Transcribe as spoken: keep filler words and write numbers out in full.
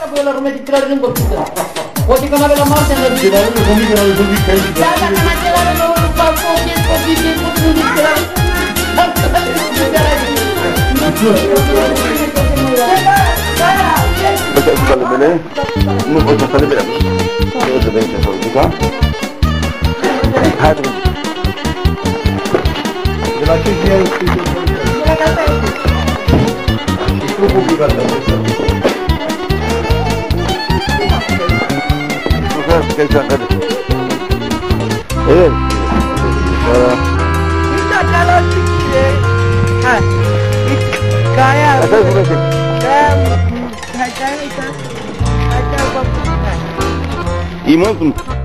voi la rume di tirare in bocca. Poi che non aveva morte nel Ce l'hanno convinto la Repubblica Italiana. Da, da, ma ce l'avevano un po' di scopi di tutti di tirare. Baca sekali bela, nu baca sekali bela. Saya sedang cakap juga. Hai tu. Lelaki dia itu. Itu publik ada. Bukan sekali cakap. Eh. Kita jalan sikit. Ah. Kaya. Apa sudah sih? Kaya. Kaya. Kaya. Kaya. İmam